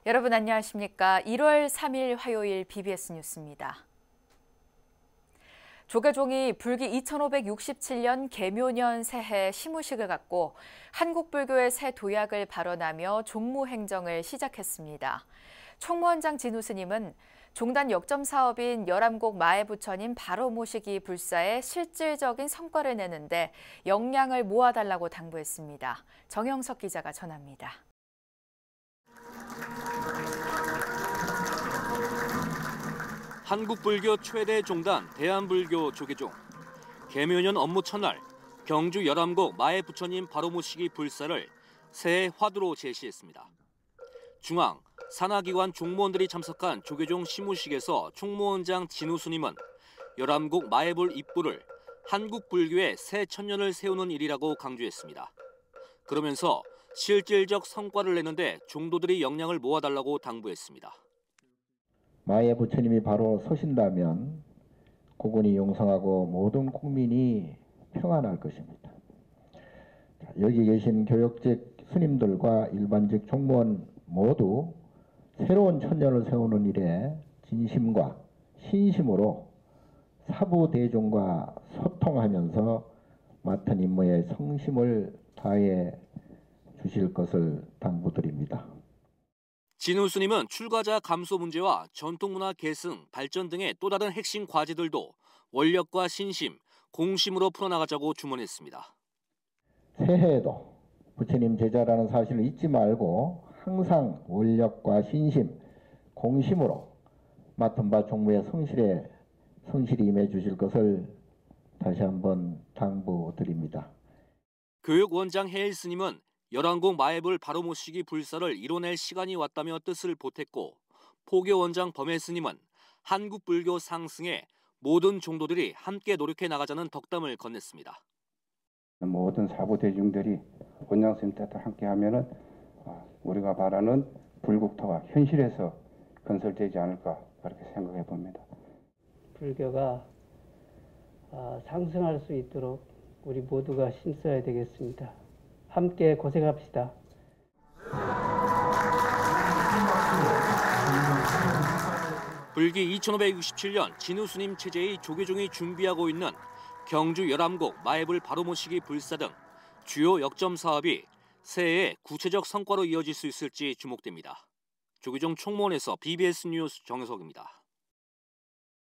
여러분 안녕하십니까? 1월 3일 화요일 BBS 뉴스입니다. 조계종이 불기 2567년 계묘년 새해 시무식을 갖고 한국불교의 새 도약을 발언하며 종무행정을 시작했습니다. 총무원장 진우 스님은 종단 역점 사업인 열암곡 마애부처님 바로 모시기 불사의 실질적인 성과를 내는데 역량을 모아달라고 당부했습니다. 정영석 기자가 전합니다. 한국불교 최대 종단 대한불교 조계종. 계묘년 업무 첫날 경주 열암곡 마애부처님 바로 모시기 불사를 새해 화두로 제시했습니다. 중앙, 산하기관 종무원들이 참석한 조계종 시무식에서 총무원장 진우 스님은 열암곡 마애불 입부를 한국불교의 새 천년을 세우는 일이라고 강조했습니다. 그러면서 실질적 성과를 내는데 종도들이 역량을 모아달라고 당부했습니다. 마애 부처님이 바로 서신다면 국군이 용성하고 모든 국민이 평안할 것입니다. 여기 계신 교역직 스님들과 일반직 종무원 모두 새로운 천년을 세우는 일에 진심과 신심으로 사부대중과 소통하면서 맡은 임무에 성심을 다해 주실 것을 당부드립니다. 진우 스님은 출가자 감소 문제와 전통문화 계승, 발전 등의 또 다른 핵심 과제들도 원력과 신심, 공심으로 풀어나가자고 주문했습니다. 새해에도 부처님 제자라는 사실을 잊지 말고 항상 원력과 신심, 공심으로 맡은 바 종무에 성실히 임해 주실 것을 다시 한번 당부드립니다. 교육원장 해일 스님은 열암곡 마애불 바로 모시기 불사를 이뤄낼 시간이 왔다며 뜻을 보탰고, 포교원장 범해 스님은 한국불교 상승에 모든 종도들이 함께 노력해 나가자는 덕담을 건넸습니다. 모든 사부대중들이 원장 스님 뜻과 함께하면은 우리가 바라는 불국토가 현실에서 건설되지 않을까 그렇게 생각해 봅니다. 불교가 상승할 수 있도록 우리 모두가 힘써야 되겠습니다. 함께 고생합시다. 불기 2567년 진우 스님 체제의 조계종이 준비하고 있는 경주 열암곡 마애불 바로 모시기 불사 등 주요 역점 사업이 새해에 구체적 성과로 이어질 수 있을지 주목됩니다. 조계종 총무원에서 BBS 뉴스 정석입니다.